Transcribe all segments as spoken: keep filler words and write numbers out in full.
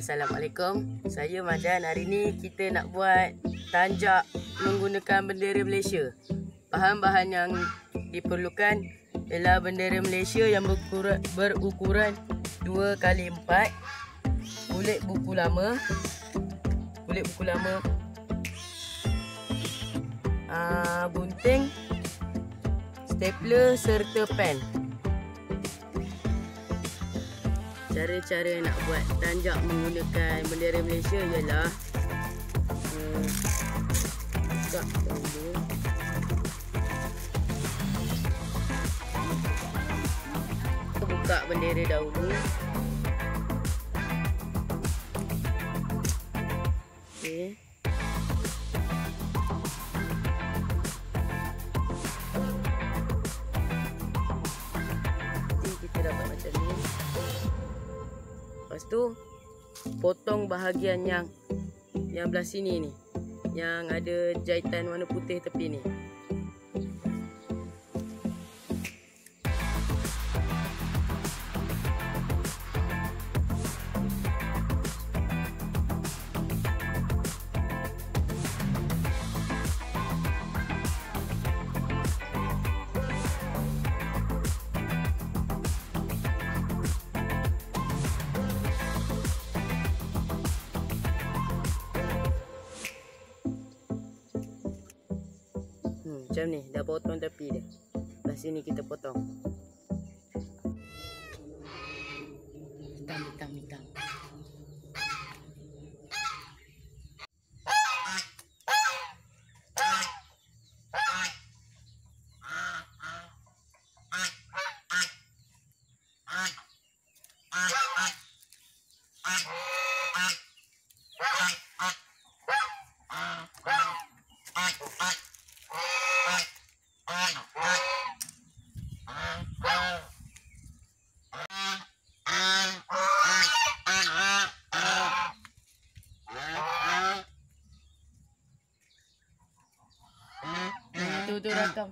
Assalamualaikum. Saya Madan. Hari ni kita nak buat tanjak menggunakan bendera Malaysia. Bahan-bahan yang diperlukan ialah bendera Malaysia yang berukuran, berukuran dua kali empat, kulit buku lama, kulit buku lama, aa, gunting, stapler serta pen. Cara-cara nak buat tanjak menggunakan bendera Malaysia ialah uh, buka dahulu. Buka bendera dahulu. Okey. Nanti kita dapat macam ni. Lepas tu potong bahagian yang yang belah sini ni, yang ada jahitan warna putih tepi ni. Macam ni, dah potong tepi dia. Belah sini kita potong. Hitam, hitam, hitam. Tu tu rakam.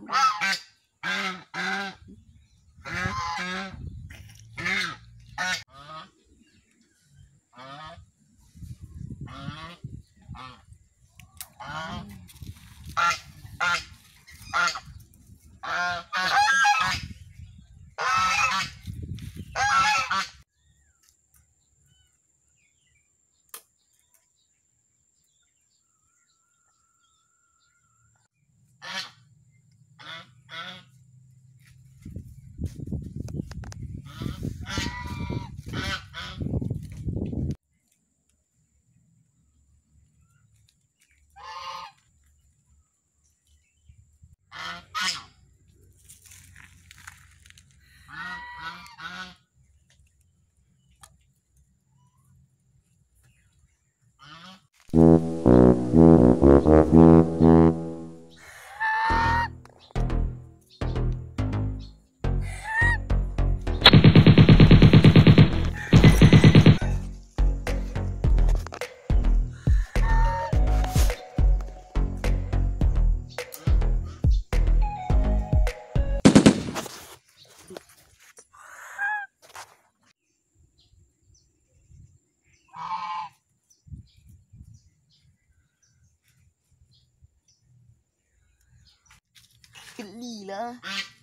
Geli lah.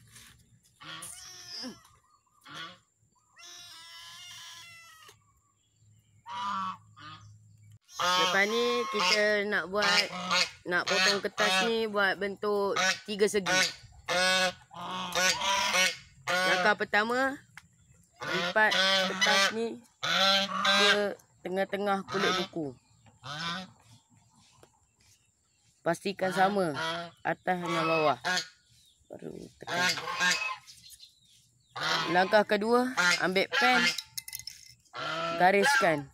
Lepas ni kita nak buat, nak potong kertas ni buat bentuk tiga segi. Langkah pertama, lipat kertas ni ke tengah-tengah kulit buku. Pastikan sama atas dan bawah. Baru tekan. Langkah kedua, ambil pen, gariskan.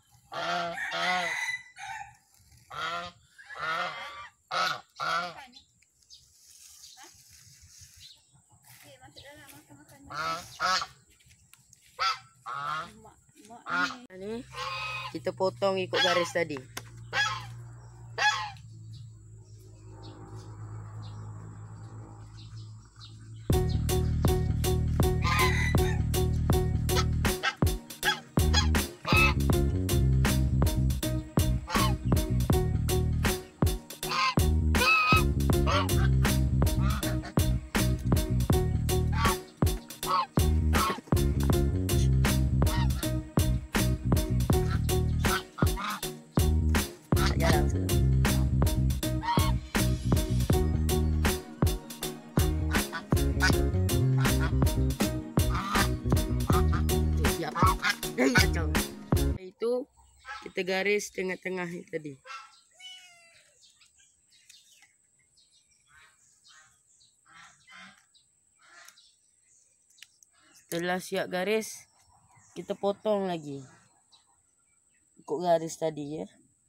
Ni kita potong ikut garis tadi. kita garis tengah-tengah ni tadi. Setelah siap garis, kita potong lagi ikut garis tadi ya.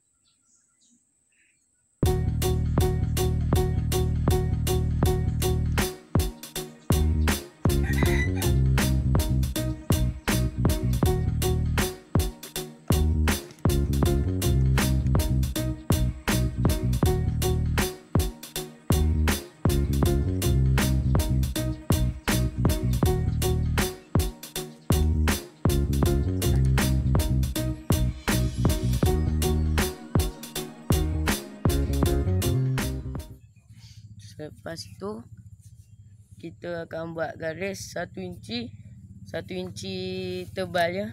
Lepas tu kita akan buat garis satu inci satu inci tebal ya.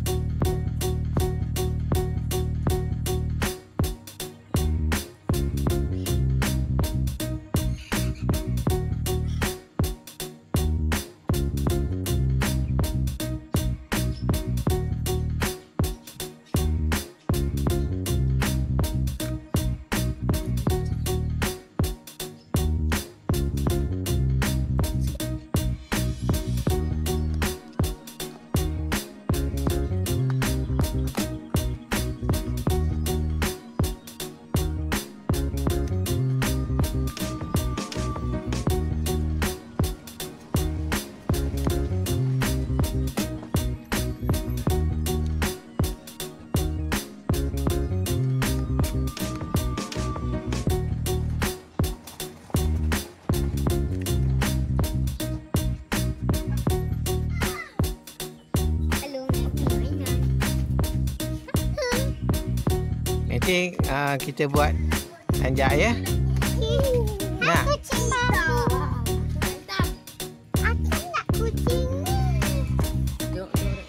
Nanti uh, kita buat tanjak ya. Nak? Kucing baru. Aku nak kucing ni. Tengok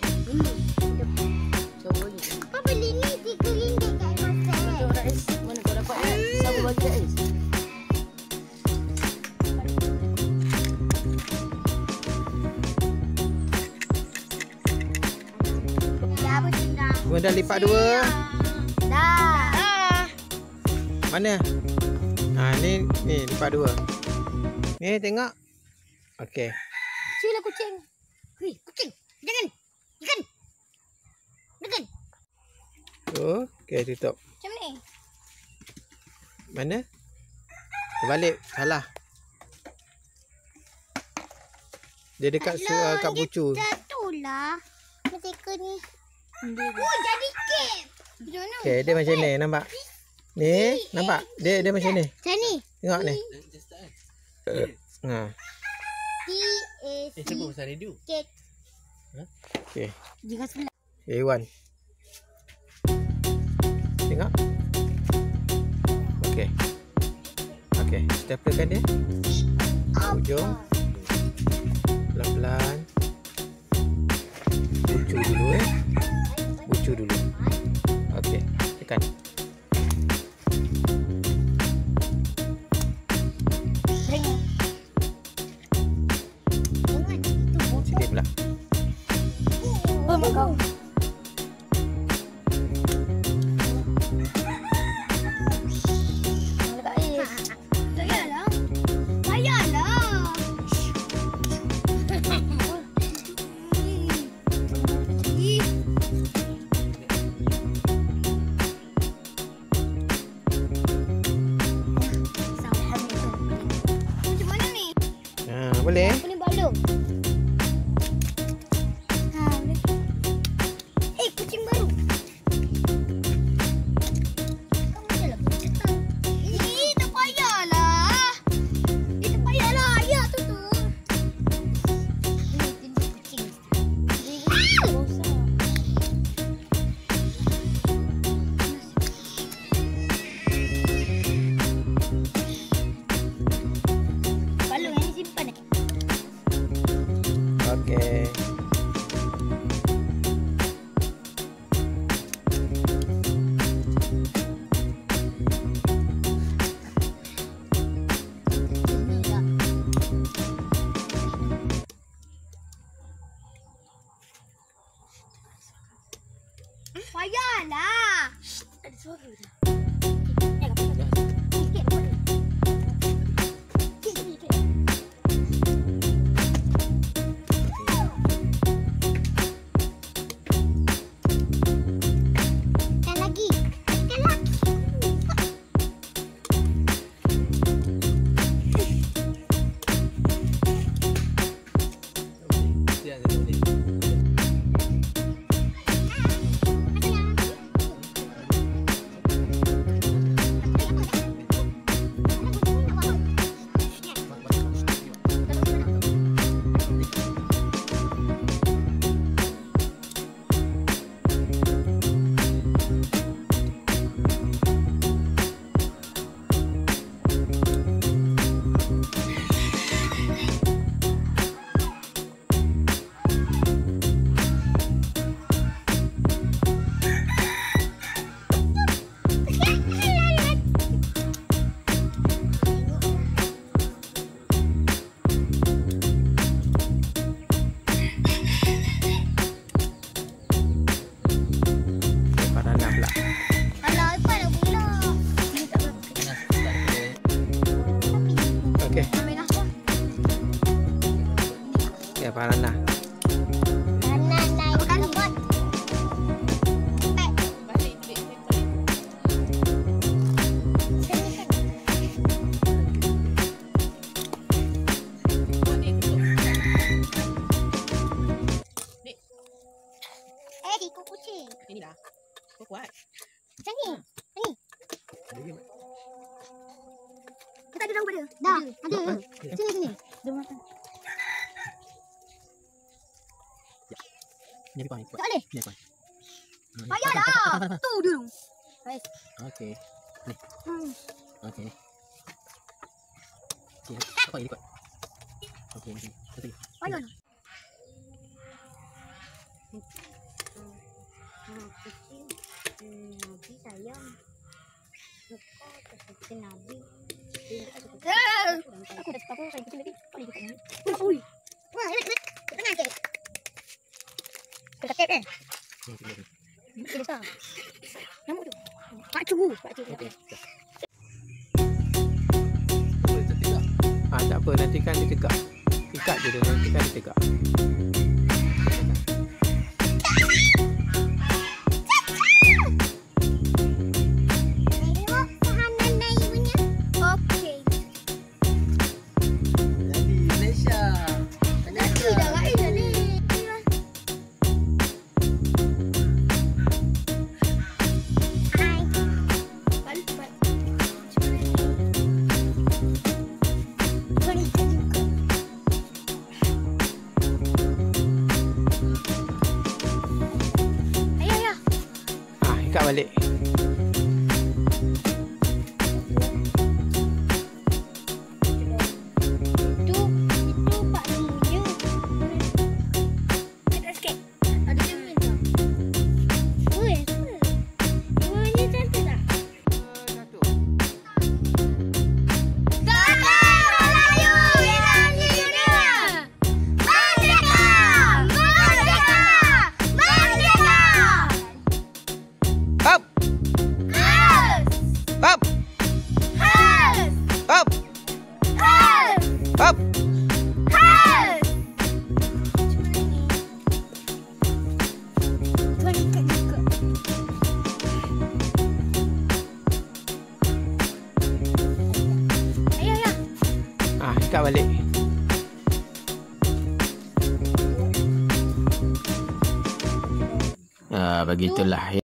tengok ni. Apa beli ni tiga ringgit kat pasar? Tengok Rais, mana kau dapat ya? Siapa bagi Rais? Ya, kucing dah. Gua dah lipat dua. Dah. Mana? Ha, ni ni lipat dua. Ni tengok. Okey. Cuilah kucing. Hei, kucing. Jangan. Jangan. Jangan. Okey, tutup. Macam ni. Mana? Terbalik. Salah. Dia dekat su, uh, kat bucu. Jatuhlah. Ketika ni. Oh, jadi kek. Macam mana? Okey, dia macam ni, nampak? Ni, nampak? Dia dia macam ni. Macam ni. Tengok ni. Ha. T A C pasal radio. Kek. Okey. Jangan sebelah. Okay, Wan. Tengok. Okey. Okey, staplerkan dia. Hujung. Pelan-pelan. Bucu dulu eh. Bucu dulu. Okey, tekan. Sini pula. Oh, kau. Boleh? Apa ni balung? Ha, boleh. Eh, kucing baru. Kamu jalan kucing. Ih, tak payahlah. Eh, tak payahlah. Ya, tu tu. Ini jenis kucing. Ah! Bosan. Balung yang simpan eh. Farana. Kanan naik lembut. Eh, ikut kucing. Ini dah. Kau kuat. Macam ni. Ni. Kita ada daun pada. Dah, ada. Sini sini. Dia makan. Ni apa ni? Tak boleh. Ni apa? Payahlah. Tu dulu. Baik. Okey. Ni. Hmm. Okey ni. Okey, apa ini kot? Okey ni. Satu. Payahlah. Nabi sayang. Kita Nabi. Aku dah cakap saya kucing tadi. Kau lagi kucing. Ui. Wah, ini ini. Tengah ke? Kita kek eh. Ini besar. Nama tu. Pak Cu. Pak Cu. Ah, tak apa, nanti kan dia tegak. Ikat je dia, nanti kan dia tegak. Ikat balik. Itu, itu Pak Munya. Kita sikit. Ada cermin tak? Ui, semuanya cantik tak? Satu. Selamat Melayu Indonesia! Merdeka! Merdeka! Merdeka! Up. Harus! Up. Harus! Up. Harus! Up. Harus! Tuan ikat juga. Ayo, ayo. Ah, ikat balik. Ah, begitulah.